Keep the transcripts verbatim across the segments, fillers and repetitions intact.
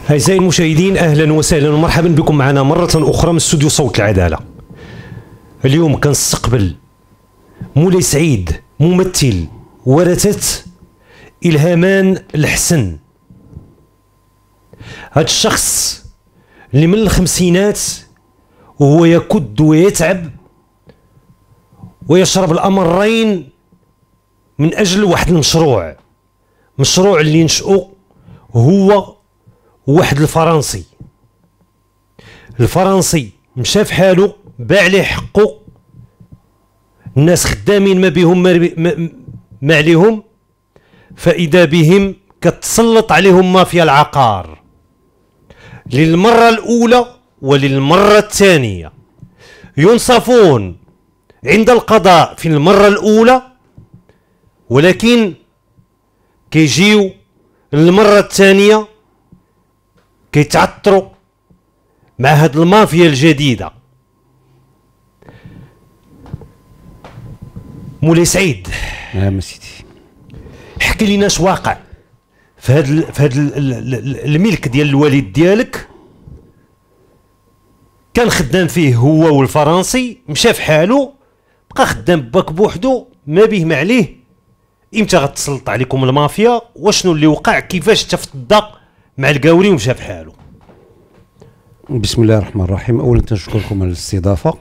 أعزائي المشاهدين، أهلا وسهلا ومرحبا بكم معنا مرة أخرى من استوديو صوت العدالة. اليوم كنستقبل مولاي سعيد، ممثل ورثة إلهامان الحسن. هذا الشخص اللي من الخمسينات وهو يكد ويتعب ويشرب الأمرين من أجل واحد المشروع، مشروع اللي نشأه هو واحد الفرنسي. الفرنسي مشى في حاله، باع ليه حقه، الناس خدامين ما بهم ما, ما عليهم، فإذا بهم كتسلط عليهم مافيا العقار للمرة الأولى وللمرة الثانية. ينصفون عند القضاء في المرة الأولى، ولكن كيجيو المرة الثانية كيتعطروا مع هاد المافيا الجديدة. مولاي سعيد، نعم سيدي، حكي لنا اش واقع في هاد في هاد الملك ديال الوالد ديالك. كان خدام فيه هو والفرنسي، مشى في حاله، بقى خدام باك بوحدو، ما بيه ما عليه. امتى غتسلط عليكم المافيا؟ وشنو اللي وقع؟ كيفاش تفضى مع القاوري ومشى في حاله؟ بسم الله الرحمن الرحيم. اولا تنشكركم على الاستضافه،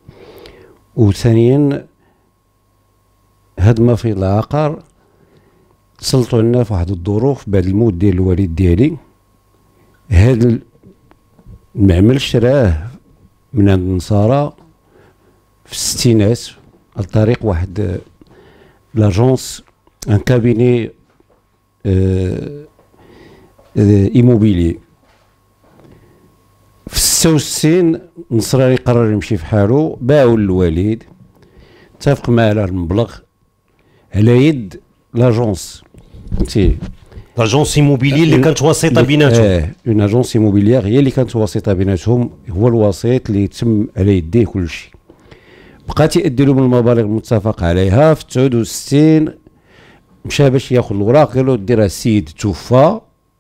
وثانيا هاد المافيا العقار تسلطوا علينا في واحد الظروف بعد الموت ديال الوالد ديالي. هاد المعمل شراه من عند النصارى في الستينات عن طريق واحد لاجونس، ان كابيني اه اه ايموبيلي. في ستة وستين النصراني قرر يمشي في حاله، باعوا للوالد، اتفق معاه على المبلغ على يد لاجونس، فهمتي، لاجونس ايموبيلي اللي كانت واسطه بيناتهم. اه اون اجونس ايموبيليير هي اللي كانت واسطه بيناتهم، هو الوسيط اللي يتم على يديه كل شيء. بقات يأدي لهم المبالغ المتفق عليها. في تسعة وستين مشى باش ياخذ الوراق، قال له ديرها السيد توفى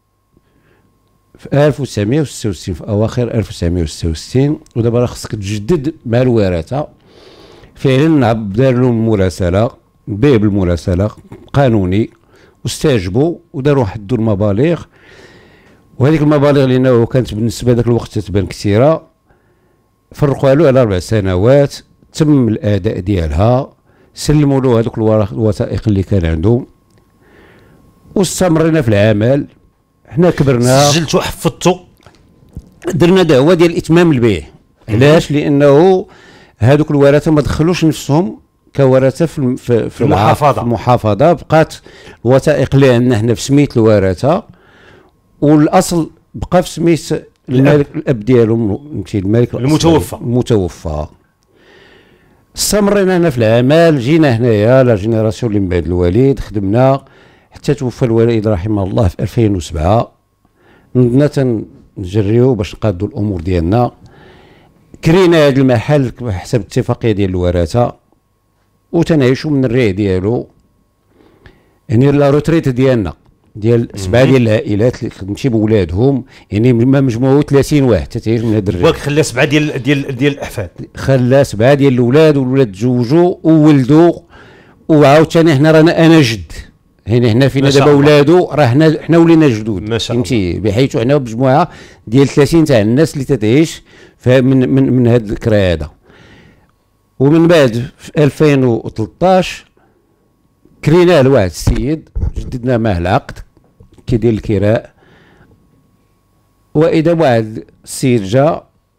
في ألف وتسعمائة وستة وستين، في اواخر ألف وتسعمائة وستة وستين، ودابا راه خصك تجدد مع الوراثه. فعلا دار لهم المراسله، بيه بالمراسله قانوني، واستعجبوا وداروا حدوا المبالغ. وهذيك المبالغ لانه كانت بالنسبه ذاك الوقت تبان كثيره، فرقوا له على اربع سنوات، تم الاداء ديالها، سلموا له هذوك الوثائق اللي كان عنده، واستمرينا في العمل. حنا كبرنا، سجلتوا حفظتوا، درنا دعوه ديال اتمام البيع. علاش؟ لانه هذوك الورثه ما دخلوش نفسهم كورثه في في, في المحافظه في المحافظه. بقات الوثائق اللي عندنا حنا في سميت الورثه، والاصل بقى في سميت الملك الاب ديالهم، فهمتي، الملك المتوفى المتوفى. استمرينا هنا في العمل، جينا هنايا لا جينيراسيون اللي من بعد الوالد، خدمنا حتى توفى الوالد رحمه الله في ألفين وسبعة. نضنا تنجريو باش نقادوا الامور ديالنا. كرينا هذا المحل بحسب الاتفاقيه ديال الورثه، وتنعيشوا من الريع ديالو. يعني لا روتريت ديالنا ديال سبعه ديال العائلات اللي خدمتي بولادهم، يعني مجموعه ثلاثين واحد تتعيش من هذا الريع. واك خلى سبعه ديال ديال ديال الاحفاد، خلى سبعه ديال الاولاد، والولاد تزوجوا وولدوا. وعاوتاني هنا رانا انا جد، يعني هنا فينا دابا ولادو، راه حنا حنا ولينا جدود، فهمتي، بحيث حنا بمجموعه ديال ثلاثين تاع الناس اللي تتعيش من من من هذا الذكرى هذا. ومن بعد في ألفين وثلاثطاش كرينا لواحد السيد، جددنا معه العقد كيدير الكراء. واذا واحد السيد جا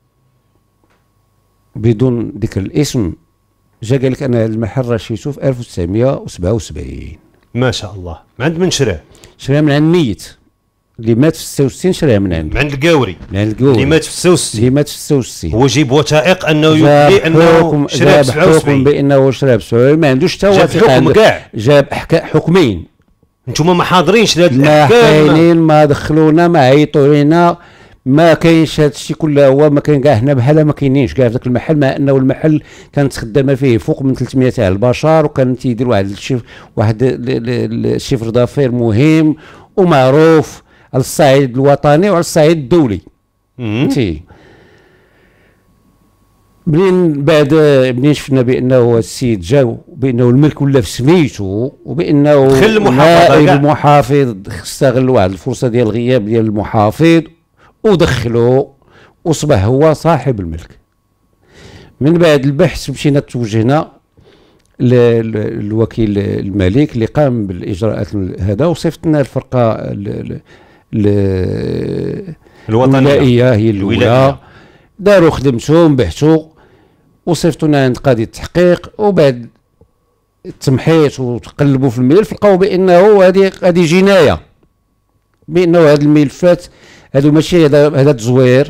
بدون ذكر الاسم، جا قال لك انا المحل راه شريتو في ألف وتسعمائة وسبعة وسبعين. ما شاء الله. من عند من شراه؟ شراه من عند ميت اللي مات في ستة وستين، شراه من عند من عند القاوري، من عند القاوري اللي مات في ستة وستين، اللي مات في ستة وستين. هو جيب وثائق انه يبدي انه شراه في سبعة وسبعين، بانه شراه في سبعة وسبعين، ما عندوش حتى وثيقه. حكم كاع، جاب حكمين. نتوما ما حاضرينش لهاد الاحكام، ما كاينين، ما دخلونا، ما عيطوا لينا، ما كاينش هذا الشيء كله. هو ما كاين كاع، حنا بحال ما كاينينش كاع في ذاك المحل، مع انه المحل كانت خدامه فيه فوق من ثلاثمائة تاع البشر، وكان تيدير واحد الشيف واحد الشيفر دافير مهم ومعروف على الصعيد الوطني وعلى الصعيد الدولي. فهمتي؟ منين بعد منين شفنا بانه السيد جا بانه الملك ولا في سميتو وبانه دخل المحافظه نائب المحافظ استغل واحد الفرصه ديال الغياب ديال المحافظ ودخلو واصبح هو صاحب الملك. من بعد البحث مشينا توجهنا للوكيل الملك اللي قام بالاجراءات هذا وصيفطنا الفرقه الولاءيه هي الاولى، داروا خدمتهم بحثوا وصيفطونا عند قاضي التحقيق، وبعد التمحيص وتقلبوا في الملف لقاو بانه هذه هذه جنايه، بانه هذه الملفات هذو ماشي هذا تزوير،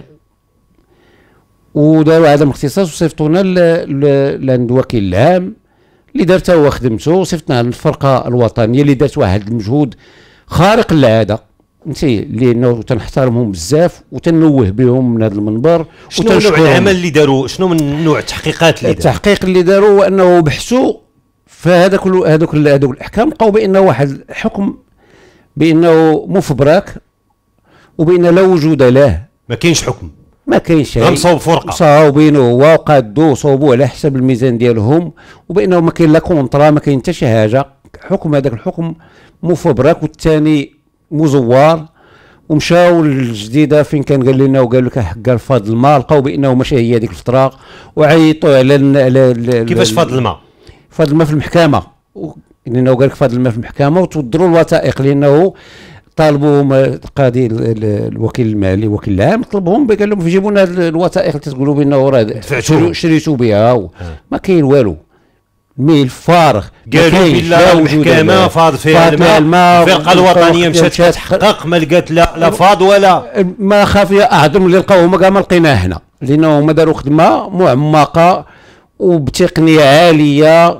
وداروا عدم اختصاص وصيفطونا لعند الوكيل العام اللي دار حتى هو خدمته، وصيفطنا للفرقه الوطنيه اللي دارت واحد المجهود خارق للعاده، فهمتي، لانه تنحترمهم بزاف وتنوه بهم من هذا المنبر. شنو نوع العمل اللي داروا؟ شنو من نوع التحقيقات اللي داروا؟ التحقيق اللي داروا هو انه بحثوا فهذا كل هذوك هذوك الاحكام لقاو بانه واحد الحكم بانه مفبرك وبان لا وجود له، ما كاينش حكم، ما كاينش شيء، غنصاوب فرقه صاوبينه هو وقادوه صوبوه على حسب الميزان ديالهم، وبانه ما كاين لا كونطرا ما كاين حتى شي حاجه، حكم هذاك الحكم مفبرك والثاني مزور. ومشاو للجديده فين كان قال لنا وقال لك حق فاض الماء، لقاو بانه ماشي هي هذيك الفتره وعيطوا على, على كيفاش فاض الماء؟ فاض الماء في المحكمه، لانه قال لك فاض الماء في المحكمه وتوضروا الوثائق، لانه طالبوا القاضي الوكيل المالي الوكيل العام طلبهم قال لهم جيبوا لنا الوثائق اللي تقولوا بانه راه شريتوا بها، ما كاين والو، ميل فارغ. قالوا بالله المحكمه فاض فيها الماء، الفرقه الوطنيه مشات تحقق ما لقات لا لا فاض ولا ما خافيه اعظم اللي لقاوه ما ما لقيناه هنا، لانه هما داروا خدمه معمقه وبتقنيه عاليه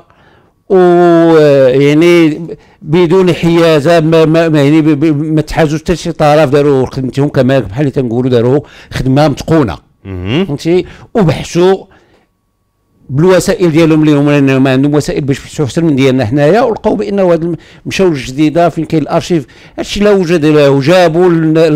ويعني بدون حيازه، ما, ما, ما يعني ما تحازوش حتى شي طرف، داروا خدمتهم كما بحال اللي تنقولوا داروا خدمه متقونه، فهمتي، وبحثوا بالوسائل ديالهم اللي هما ما عندهم وسائل باش يفتحوا احسن من ديالنا حنايا، ولقاو بانه هاد مشاو للجديده فين كاين الارشيف هادشي لا وجد له، جابوا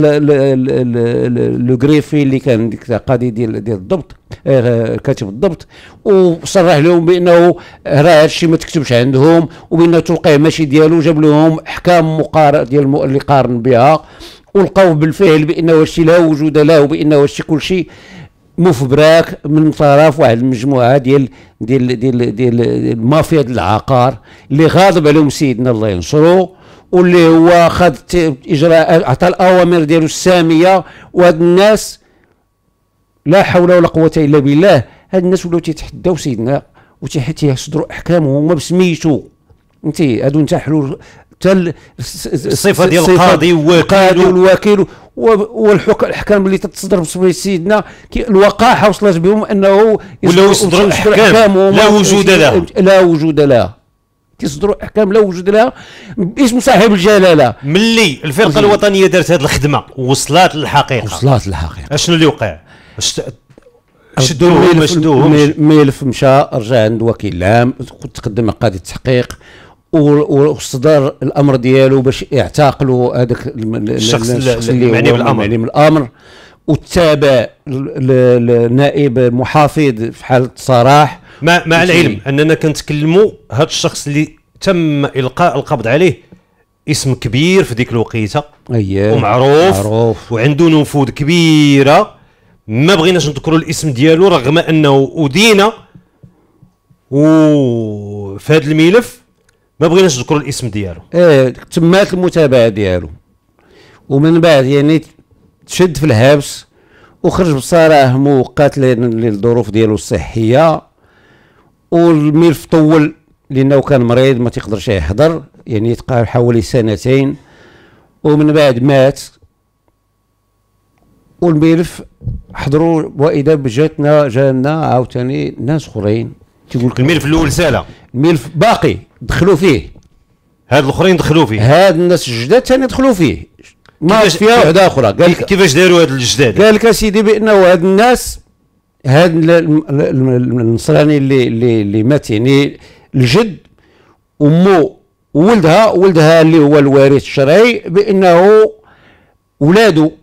لو غريفي اللي كان ديك القاضي ديال ديال الضبط كاتب الضبط، وصرح لهم بانه راه هادشي ما تكتبش عندهم وبانه توقيع ماشي ديالو، جاب لهم احكام مقارنه ديال اللي قارن بها، ولقاو بالفعل بانه هادشي لا وجود له وبانه هادشي كلشي مفبراك من طرف واحد المجموعه ديال ديال ديال ديال المافيا ديال العقار اللي غاضب عليهم سيدنا الله ينصرو، واللي هو خد اجراء عطى الاوامر ديالو الساميه، وهاد الناس لا حول ولا قوه الا بالله، هاد الناس ولاو تيتحداو سيدنا وتيصدروا احكام هما بسميتو، فهمتي، هادو انتحلوا حتى الصفه ديال القاضي والوكيل والحكم الاحكام اللي تتصدر بسمي سيدنا الوقاحه وصلت بهم انه ولاو يصدروا الاحكام لا وجود لها لا وجود لها كيصدروا احكام لا وجود لها باسم صاحب الجلاله. ملي الفرقه الوطنيه دارت هذه الخدمه وصلت للحقيقه وصلت للحقيقه اشنو اللي وقع؟ شدوهم شدوهم ملف مشى رجع عند وكيل العام، تقدم قاضي التحقيق واصدر الامر ديالو باش يعتقلوا هذاك الشخص اللي معني بالامر من الامر، وتابع النائب محافظ في حاله صراح. مع, مع العلم اننا كنتكلموا هذا الشخص اللي تم القاء القبض عليه اسم كبير في ديك الوقيته، اييه، ومعروف معروف. وعنده نفوذ كبيره، ما بغيناش نذكروا الاسم ديالو رغم انه ادينا وفي هذا الملف ما بغيناش نذكروا الاسم ديالو. ايه تمات المتابعه ديالو، ومن بعد يعني تشد في الحبس وخرج بصراحه مؤقت للظروف ديالو الصحيه، والملف طول لانه كان مريض ما تيقدرش يحضر، يعني تقع حوالي سنتين، ومن بعد مات والملف حضروا، واذا بجاتنا جانا عاوتاني ناس اخرين تيقول لك الملف الاول سالا، الملف باقي دخلوا فيه، هاد الاخرين دخلوا فيه، هاد الناس الجداد ثاني دخلوا فيه، ما فيها وحده اخرى. قال كيفاش داروا هاد الجداد؟ قال لك اسيدي بانه هاد الناس هاد النصراني اللي اللي اللي مات يعني الجد امه وولدها ولدها اللي هو الوارث الشرعي، بانه ولادو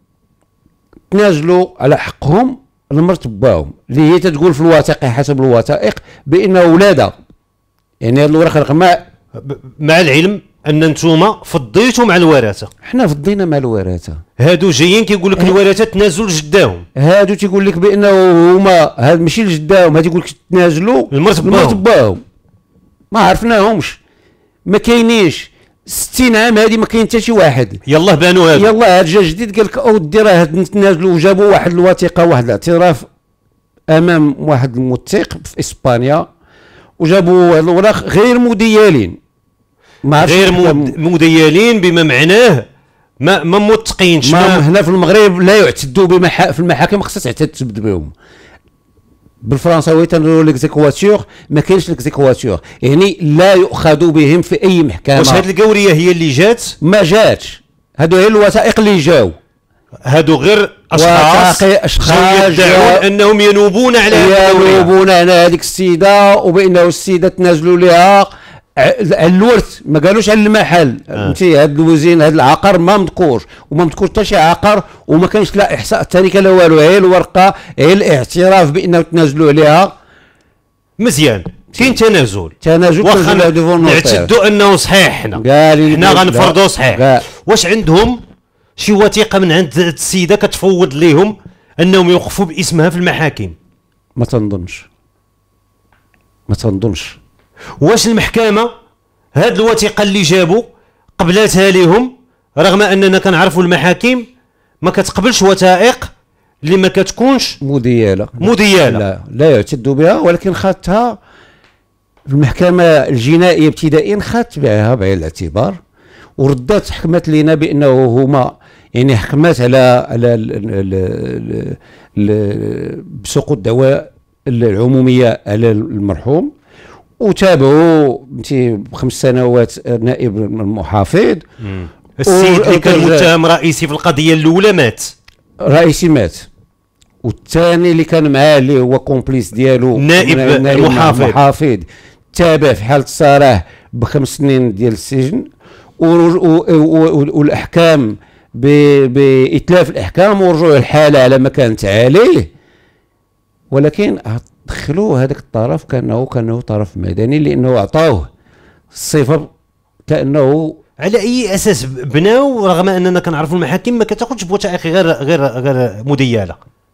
تنازلوا على حقهم لمرت باهم اللي هي تتقول في الوثائق حسب الوثائق بان ولادها، يعني هذا الورق الغماء. مع العلم ان انتوما فضيتوا مع الوراثه. حنا فضينا مع الوراثه. هادو جايين كيقول لك الوراثه تنازلوا لجداهم. هادو تيقول لك بانه هما هاد ماشي لجداهم، هاد يقول لك تنازلوا المرت باهم. ما عرفناهمش، ما كاينينش. ستين عام هادي ما كاين حتى شي واحد. يلاه بانوا هادو. يلاه هاد جا جديد قال لك اودي راه نتنازلوا، وجابوا واحد الوثيقه، واحد الاعتراف امام واحد الموثق في اسبانيا، وجابوا هاد الاوراق غير مديالين. ما غير مديالين بما معناه ما ما موثقينش. ما هنا في المغرب لا يعتدوا بمحا في المحاكم، خصها تعتد بهم. بالفرنساوي تنقولوا ليكزيكواتور، ما كاينش ليكزيكواتور، يعني لا يؤخذ بهم في اي محكمه. واش هاد القوريه هي اللي جات؟ ما جاتش، هادو هي الوثائق اللي جاو. هادو غير اشخاص اشخاص يدعون انهم ينوبون على ينوبون على هذيك السيده، وبانه السيده تنازلوا لها على الورث، ما قالوش على المحل. فهمتي؟ هاد الوزين هاد العقار ما مذكورش، وما مذكور حتى شي عقار، وما كانش لا احصاء تاريخي لا والو، هي الورقه، هي الاعتراف بانه تنازلوا عليها. مزيان، كاين تنازل تنازل واخا نعتدوا انه صحيح، حنا حنا غنفرضوا صحيح. قال. واش عندهم شي وثيقه من عند السيده كتفوض ليهم انهم يوقفوا باسمها في المحاكم؟ ما تنظنش، ما تنظنش. واش المحكمه هاد الوثيقه اللي جابوا قبلتها لهم، رغم اننا كنعرفوا المحاكم ما كتقبلش وثائق اللي ما كتكونش مدياله مدياله لا, لا يعتد بها، ولكن خاتها المحكمه الجنائيه ابتدائيا خات بها بعين الاعتبار، وردات حكمت لنا بانه هما يعني حكمت على على بسقوط الدعوى العموميه على المرحوم، وتابعوا بخمس سنوات نائب المحافظ. السيد اللي كان متهم رئيسي في القضيه الاولى مات، رئيسي مات، والثاني اللي كان معاه اللي هو كومبليس ديالو نائب المحافظ المحافظ تابع في حاله سراح بخمس سنين ديال السجن، والاحكام باتلاف الاحكام ورجوع الحاله على ما كانت عليه. ولكن دخلوا هذاك الطرف كانه كانه طرف مدني، لانه اعطوه الصفه كانه. على اي اساس بناو رغم اننا كنعرفوا المحاكم ما كتاخذش بوثائق غير غير غير مدياله؟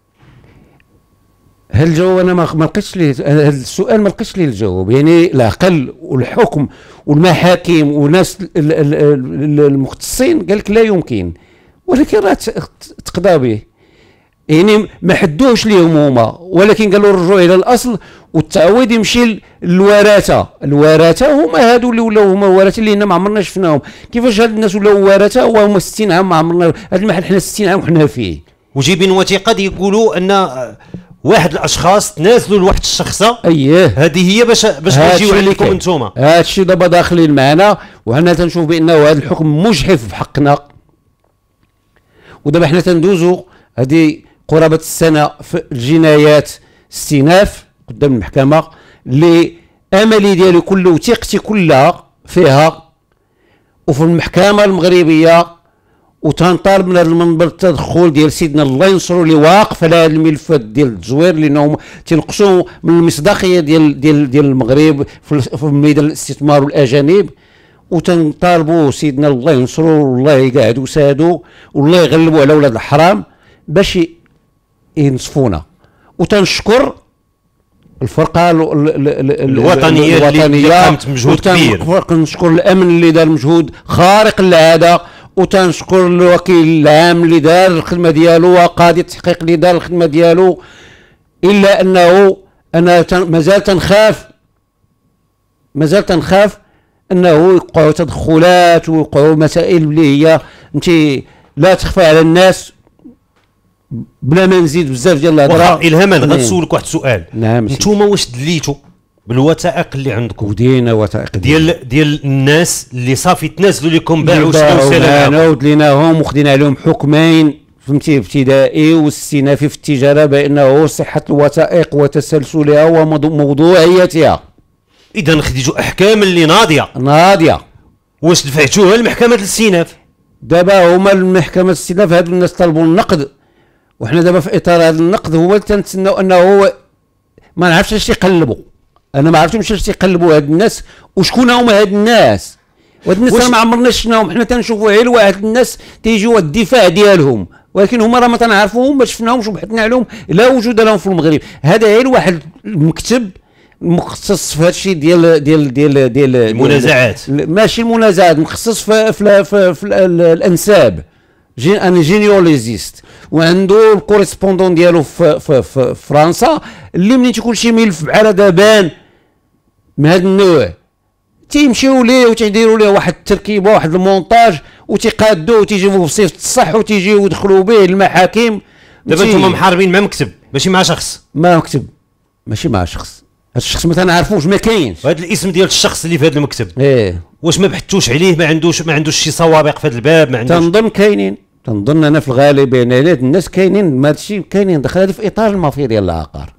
هل الجواب انا ما لقيتش ليه هذا السؤال، ما لقيتش ليه الجواب. يعني العقل والحكم والمحاكم وناس المختصين قال لك لا يمكن، ولكن راه تقضى به، يعني ما حدوش ليهم هما، ولكن قالوا الرجوع الى الاصل والتعويض يمشي للوراثه. الوراثه هما هادو اللي ولاو هما ورثه اللي ما عمرنا شفناهم. كيفاش هاد الناس ولاو ورثه وهما ستين عام ما عمرنا هاد المحل حنا ستين عام وحنا فيه؟ وجايبين وثيقه يقولوا ان واحد الاشخاص تنازلوا لواحد الشخصه. اييه، هذه هي باش باش نجيو عليكم انتوما. هذا الشيء دابا داخلين معنا، وحنا تنشوف بانه هذا الحكم مجحف في حقنا. ودابا حنا تندوزوا هذه قرابه السنه في الجنايات استئناف قدام المحكمه، اللي املي ديالي كله وثيقتي كلها فيها وفي المحكمه المغربيه، وتنطالب من هذا المنبر التدخل ديال سيدنا الله ينصرو اللي واقف على هذه الملفات ديال التزوير، لانهم تنقصوا من المصداقيه ديال ديال ديال المغرب في ميدان الاستثمار والاجانب، وتنطالبوا سيدنا الله ينصرو والله يقعد وسادو والله يغلبوا على ولاد الحرام باش ينصفونا. وتنشكر الفرقه الوطنيه اللي قامت بمجهود كبير، كنشكر الامن اللي دار مجهود خارق للعاده، وتنشكر الوكيل العام اللي دار الخدمه ديالو وقاضي التحقيق اللي دار الخدمه ديالو. الا انه انا مازال تنخاف مازال تنخاف انه يوقعوا تدخلات ويوقعوا مسائل اللي هي انت لا تخفى على الناس. بلا ما نزيد بزاف ديال الهضره الهاما غنسولك واحد السؤال. نعم. نتوما واش دليتوا بالوثائق اللي عندكم؟ ودينا وثائق ديال ديال الناس اللي صافي تنازلوا لكم باعوا شراو سلام، ودليناهم وخدينا عليهم حكمين فهمتي ابتدائي واستئنافي في التجاره بانه صحه الوثائق وتسلسلها وموضوعيتها. اذا خديتوا احكام اللي ناضيه ناضيه. واش دفعتوها لمحكمه الاستئناف؟ دابا هما المحكمه الاستئناف هادو الناس طلبوا النقد، وحنا دابا في اطار هذا النقد هو تنتسناو انه هو ما نعرفش اش تيقلبوا. انا ما عرفتش اش تيقلبوا هاد الناس وشكون هما هاد الناس. وهاد الناس راه ما عمرنا شفناهم، حنا تنشوفوا غير واحد الناس تيجيو الدفاع ديالهم، ولكن هما راه ما تنعرفوهم ما شفناهمش وبحثنا عليهم لا وجود لهم في المغرب. هذا غير واحد المكتب مختص في هذا الشيء ديال ديال ديال ديال المنازعات، ماشي المنازعات، مخصص في في, في, في الانساب، جين ان جينيولوجيست، وعنده الكوريسبوندون ديالو في, في, في فرنسا، اللي ملي تيكون شي ملف بحال دابان من هذا النوع تيمشيو ليه وتيديروا ليه واحد التركيبه واحد المونتاج وتيقادوه وتيجيبوه في صيفط الصح وتيجيو يدخلوا به المحاكم. دابا انتم محاربين مع مكتب ماشي مع شخص، مع مكتب ماشي مع شخص. هذا الشخص ما تنعرفوش ما كاينش. وهذا الاسم ديال الشخص اللي في هذا المكتب ايه واش ما بحثتوش عليه؟ ما عندوش ما عندوش شي سوابق في هذا الباب؟ ما عندوش. تنظن كاينين، تنظن انا في الغالب يعني هاد الناس كاينين، هذا الشيء كاينين داخل هذا في اطار المافيا ديال العقار.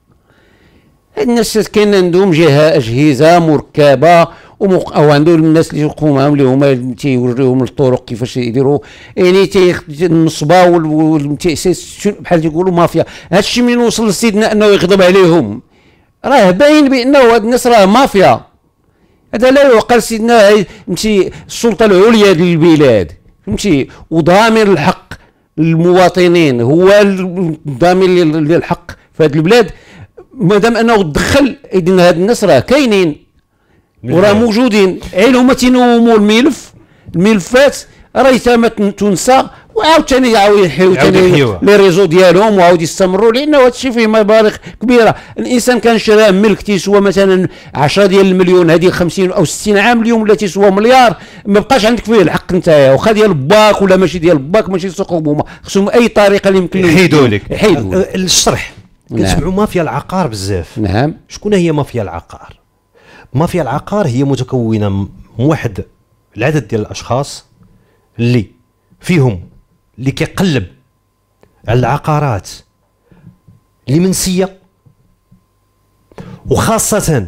هاد الناس كاين عندهم جهه اجهزه مركبه ومق... او عندهم الناس اللي يقوموا معاهم اللي هما تيوريوهم الطرق كيفاش يديروا، يعني تينصبوا والتاسيس بحال تيقولوا مافيا. هذا الشيء من وصل لسيدنا انه يغضب عليهم، راه باين بانه هاد الناس راه مافيا. هذا لا يعقل. سيدنا فهمتي السلطه العليا ديال البلاد فهمتي وضامن الحق للمواطنين، هو الضامن للحق في هذه البلاد. مادام انه دخل اذن هاد الناس راه كاينين وراه موجودين، عين هما تينوموا الملف الملفات راه تم تنسى وعاود ثاني يعاود يحيو ثاني لي ريزو ديالهم وعاود يستمروا، لانه هذا الشيء فيه مبالغ كبيره. الانسان كان شراه ملك تيسوى مثلا عشرة ديال المليون، هذه خمسين او ستين عام، اليوم ولا تيسوى مليار، ما بقاش عندك فيه الحق نتايا، واخا ديال باك ولا ماشي ديال باك ماشي سوق هما خصهم اي طريقه اللي يمكن يحيدوا لك يحيدوا الشرح. كنسمعوا نعم. مافيا العقار بزاف. نعم. شكون هي مافيا العقار؟ مافيا العقار هي متكونه من واحد العدد ديال الاشخاص اللي فيهم اللي كيقلب على العقارات اللي منسيه، وخاصه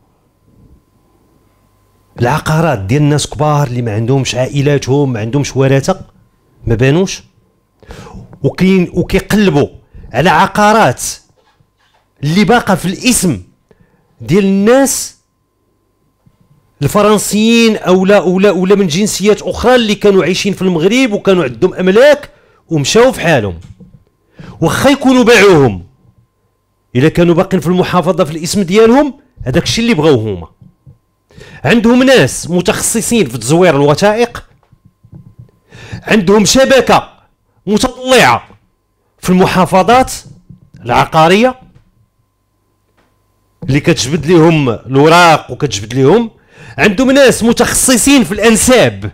العقارات ديال الناس كبار اللي ما عندهمش عائلاتهم، ما عندهمش ورثه، ما بانوش، وكاين وكيقلبوا على عقارات اللي باقى في الاسم ديال الناس الفرنسيين او لا ولا ولا من جنسيات اخرى اللي كانوا عايشين في المغرب وكانوا عندهم املاك ومشاو في حالهم، واخا يكونوا باعوهم الا كانوا باقين في المحافظه في الاسم ديالهم، هذاك الشيء اللي بغاو هما. عندهم ناس متخصصين في تزوير الوثائق، عندهم شبكه متطلعه في المحافظات العقاريه اللي كتجبد لهم الاوراق وكتجبد لهم، عندهم ناس متخصصين في الانساب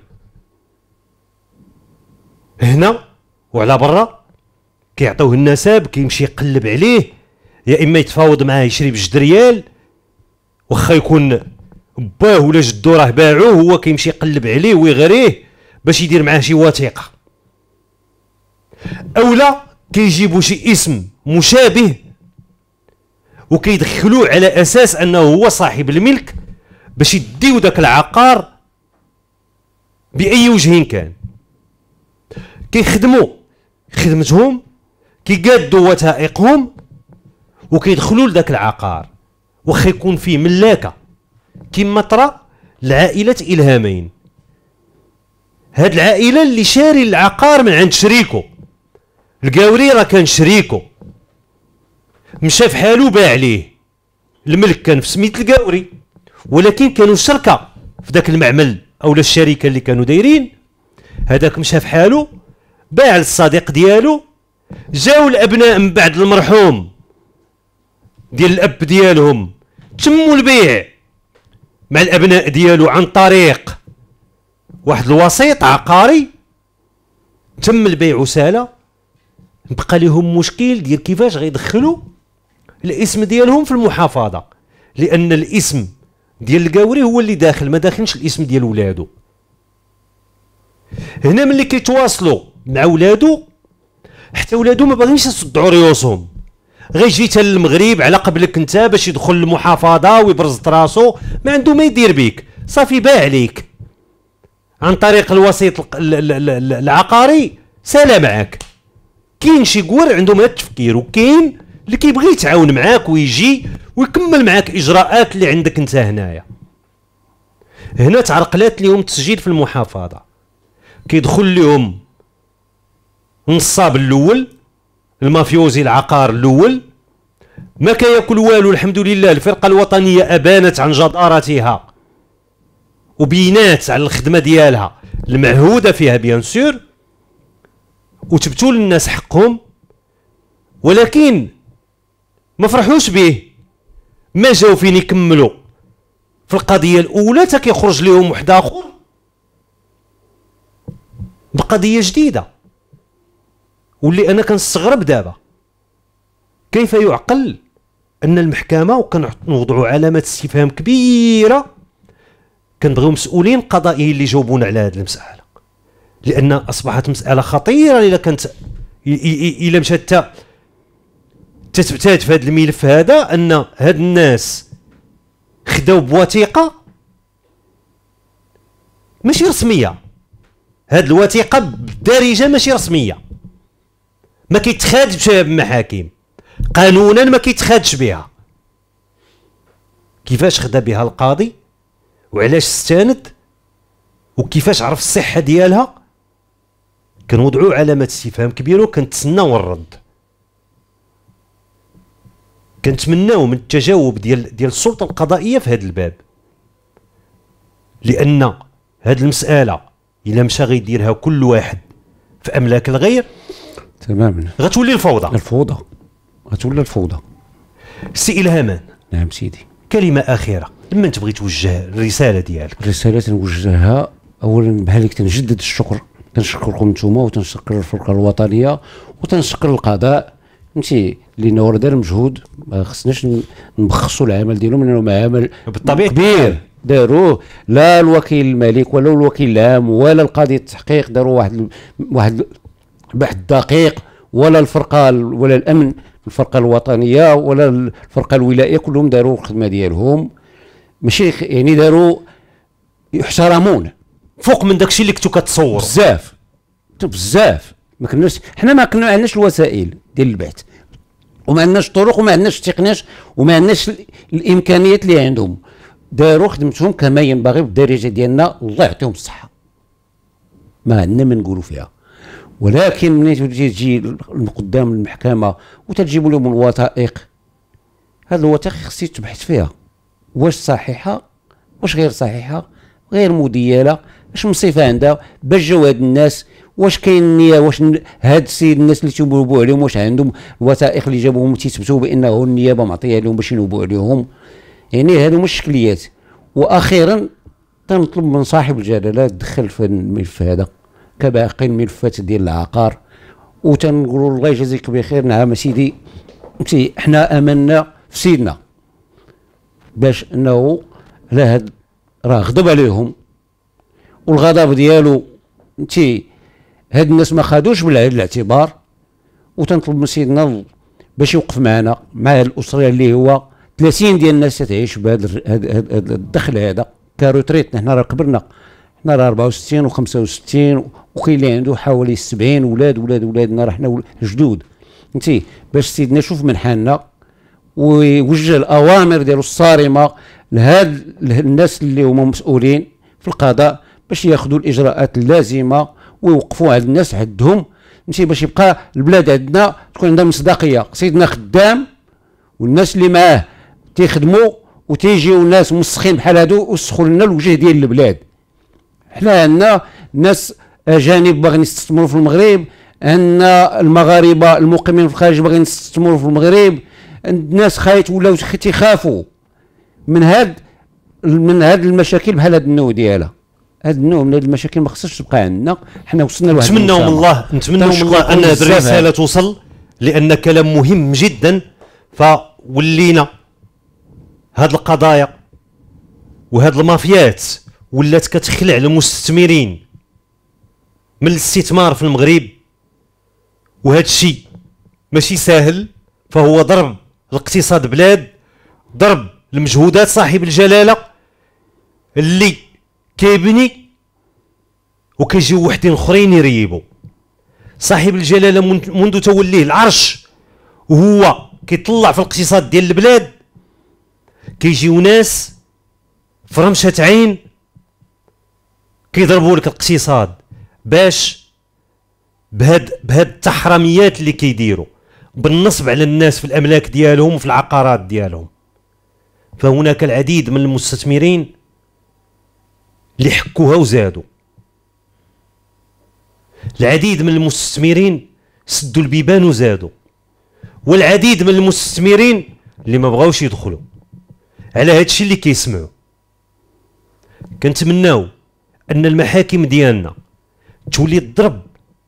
هنا وعلى برا، كيعطيوه النساب كيمشي يقلب عليه، يا اما يتفاوض معاه يشري بجد ريال، واخا يكون باه ولا جدو راه باعوه، هو كيمشي يقلب عليه ويغريه باش يدير معاه شي وثيقه، اولا كيجيبوا شي اسم مشابه وكيدخلوه على اساس انه هو صاحب الملك باش يديو داك العقار باي وجه كان. كيخدموا خدمتهم، كيقادوا وثائقهم وكيدخلوا لذاك العقار، واخا يكون فيه ملاكه كما طرا لعائله الهامين. هاد العائله اللي شاري العقار من عند شريكو، القاوري راه كان شريكو، مشى في حالو باع ليه، الملك كان في سميت القاوري، ولكن كانوا شركه في ذاك المعمل اولا الشركه اللي كانوا دايرين، هذاك مشى في حالو باع للصديق ديالو، جاو الابناء من بعد المرحوم ديال الاب ديالهم تموا البيع مع الابناء ديالو عن طريق واحد الوسيط عقاري، تم البيع وساله. بقى لهم مشكل ديال كيفاش غيدخلوا الاسم ديالهم في المحافظه، لان الاسم ديال القاوري هو اللي داخل، ما داخلش الاسم ديال ولادو. هنا ملي كيتواصلوا مع ولادو، حتى ولادو ما باغينش يصدعوا ريوسهم، غير جيت للمغرب على قبلك انت باش يدخل المحافظه ويبرز راسو، ما عنده ما يدير بيك، صافي باع عليك عن طريق الوسيط العقاري سالا معاك. كاين شي كوار عندهم هذا التفكير، وكاين اللي كيبغي يتعاون معاك ويجي ويكمل معاك اجراءات اللي عندك انت هنايا. هنا تعرقلات لهم التسجيل في المحافظه، كيدخل لهم النصاب الاول المافيوزي العقار الاول، ما كياكل والو الحمد لله. الفرقه الوطنيه ابانت عن جدارتها وبينات على الخدمه ديالها المعهوده فيها بيان سور، وتبتوا للناس حقهم، ولكن ما فرحوش به. ما جاو فين يكملوا في القضيه الاولى تا كيخرج لهم واحد اخر بقضيه جديده. واللي انا كنستغرب دابا كيف يعقل ان المحكمه وكنوضعوا علامه استفهام كبيره، كنبغيو مسؤولين قضائيين اللي يجاوبونا على هذه المساله، لان اصبحت مساله خطيره. الا كانت الا مشات تثبتات في هذا الملف هذا ان هاد الناس خداو بوثيقه ماشي رسميه، هاد الوثيقه بالدارجه ماشي رسميه، ما كيتخادش بها بمحاكم قانونا، ما كيتخادش بها. كيفاش خدا بها القاضي وعلاش استند وكيفاش عرف الصحه ديالها؟ كنوضعوا علامه استفهام كبيره وكنتسناو الرد. كنتمناو من التجاوب ديال ديال السلطه القضائيه في هذا الباب، لان هذه المساله الا مشى غيديرها كل واحد في املاك الغير تماما غتولي الفوضى. الفوضى غتولي الفوضى. سي إلهامان، نعم سيدي، كلمه اخيره لمن تبغي توجه الرساله ديالك؟ الرساله تنوجهها اولا بحال هيك تنجدد الشكر، تنشكركم نتوما وتنشكر الفرقه الوطنيه وتنشكر القضاء فهمتي، لان هو دار مجهود ما خصناش نبخسوا العمل ديالهم، لانه عمل بالطبيعه كبير داروه. لا الوكيل الملك ولا الوكيل العام ولا القاضي التحقيق داروا واحد واحد بحث دقيق، ولا الفرقه ولا الامن الفرقه الوطنيه ولا الفرقه الولائيه، كلهم داروا الخدمه ديالهم، ماشي يعني داروا يحترمون فوق من داكشي اللي كنتو كتصور بزاف بزاف. ما كناش حنا ما كنا عندناش الوسائل ديال البحث، وما عندناش الطرق وما عندناش التقنيات وما عندناش الامكانيات اللي عندهم. داروا خدمتهم كما ينبغي بالدارجه ديالنا، الله يعطيهم الصحه، ما عندنا ما نقولوا فيها. ولكن ملي تجي تجي قدام المحكمه وتجيبوا لهم الوثائق، هذه الوثائق خصك تبحث فيها واش صحيحه واش غير صحيحه غير مدياله، اش مصيفه عندها باش جاو هاد الناس، واش كاين النيه، واش هاد السيد الناس اللي تينوبوا عليهم واش عندهم الوثائق اللي جابوهم تيثبتوا بانه النيابه معطيه لهم باش ينوبوا عليهم. يعني هادو هما الشكليات. واخيرا تنطلب من صاحب الجلاله تدخل في الملف هذا كباقي الملفات ديال العقار، وتنقولوا الله يجازيك بخير. نعم سيدي، احنا امنا في سيدنا باش انه لا هاد راه غضب عليهم، والغضب ديالو انتي هاد الناس ما خادوش بالعين الاعتبار، وتنطلب من سيدنا باش يوقف معنا مع الاسره اللي هو ثلاثين ديال الناس تعيش بهذا الدخل هذا كروتريت. حنا راه كبرنا، حنا راه أربعة وستين وخمسة وستين، وكاين اللي عنده حوالي سبعين ولاد ولاد ولادنا، راه حنا جدود انتي، باش سيدنا يشوف من حالنا ويوجه الاوامر ديالو الصارمه لهاد الناس اللي هما مسؤولين في القضاء باش ياخذوا الاجراءات اللازمه ويوقفوا على الناس عندهم ماشي باش يبقى البلاد عندنا تكون عندها مصداقيه. سيدنا خدام والناس اللي معاه تيخدموا وتيجيو ناس مسخين بحال هادو ويسخوا لنا الوجه ديال البلاد. حنا عندنا ناس اجانب باغيين يستثمروا في المغرب، عندنا المغاربه المقيمين في الخارج باغيين يستثمروا في المغرب، الناس خايت ولاو تيخافوا من هاد من هاد المشاكل بحال هاد النوع ديالها. هاد النوع من هاد المشاكل ما خصهاش تبقى عندنا. حنا وصلنا لواحد نتمنوا من الله نتمنوا من الله ان هذه الرساله توصل، لان كلام مهم جدا. فولينا هاد القضايا وهاد المافيات ولات كتخلع المستثمرين من الاستثمار في المغرب، وهذا الشيء ماشي سهل، فهو ضرب الاقتصاد بلاد، ضرب المجهودات صاحب الجلاله اللي كيبني وكيجيو وحدين اخرين يريبوا. صاحب الجلاله منذ توليه العرش وهو كيطلع في الاقتصاد ديال البلاد، كيجيو ناس في رمشة عين كيضربوا لك الاقتصاد باش بهاد بهاد التحرميات اللي كيديروا بالنصب على الناس في الاملاك ديالهم وفي العقارات ديالهم. فهناك العديد من المستثمرين اللي حكوها وزادوا، العديد من المستثمرين سدوا البيبان وزادوا، والعديد من المستثمرين اللي ما بغاوش يدخلوا على هادشي اللي كيسمعوا. كنتمناو ان المحاكم ديالنا تولي تضرب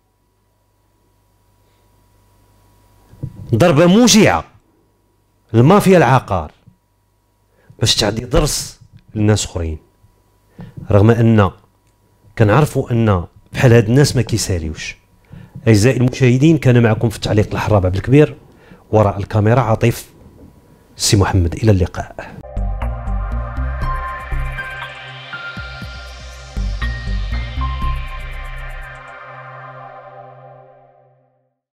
ضربه موجعه المافيا العقار باش تعطي درس للناس اخرين، رغم ان كنعرفوا ان بحال هاد الناس ما كيساليوش. اعزائي المشاهدين، كان معكم في التعليق الحراب عبد الكبير، وراء الكاميرا عاطف سي محمد. الى اللقاء.